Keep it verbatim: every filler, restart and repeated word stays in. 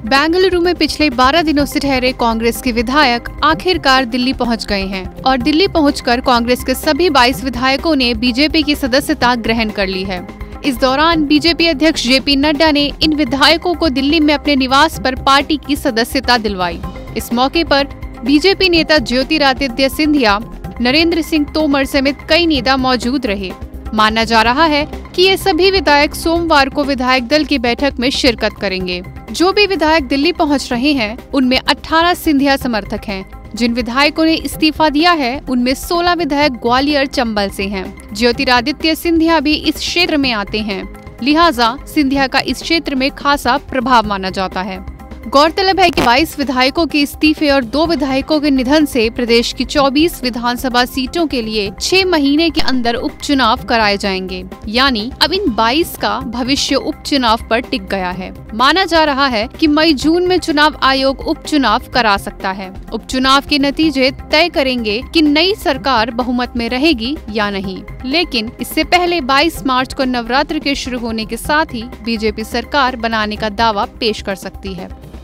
बेंगलुरु में पिछले बारह दिनों से ठहरे कांग्रेस के विधायक आखिरकार दिल्ली पहुंच गए हैं और दिल्ली पहुंचकर कांग्रेस के सभी बाईस विधायकों ने बीजेपी की सदस्यता ग्रहण कर ली है। इस दौरान बीजेपी अध्यक्ष जेपी नड्डा ने इन विधायकों को दिल्ली में अपने निवास पर पार्टी की सदस्यता दिलवाई। इस मौके पर बीजेपी नेता ज्योतिरादित्य सिंधिया, नरेंद्र सिंह तोमर समेत कई नेता मौजूद रहे। माना जा रहा है कि ये सभी विधायक सोमवार को विधायक दल की बैठक में शिरकत करेंगे। जो भी विधायक दिल्ली पहुंच रहे हैं उनमें अठारह सिंधिया समर्थक हैं। जिन विधायकों ने इस्तीफा दिया है उनमें सोलह विधायक ग्वालियर चंबल से हैं। ज्योतिरादित्य सिंधिया भी इस क्षेत्र में आते हैं, लिहाजा सिंधिया का इस क्षेत्र में खासा प्रभाव माना जाता है। गौरतलब है कि बाईस विधायकों के इस्तीफे और दो विधायकों के निधन से प्रदेश की चौबीस विधानसभा सीटों के लिए छह महीने के अंदर उपचुनाव कराए जाएंगे। यानी अब इन बाईस का भविष्य उपचुनाव पर टिक गया है। माना जा रहा है कि मई जून में चुनाव आयोग उपचुनाव करा सकता है। उपचुनाव के नतीजे तय करेंगे कि नई सरकार बहुमत में रहेगी या नहीं। लेकिन इससे पहले बाईस मार्च को नवरात्र के शुरू होने के साथ ही बीजेपी सरकार बनाने का दावा पेश कर सकती है।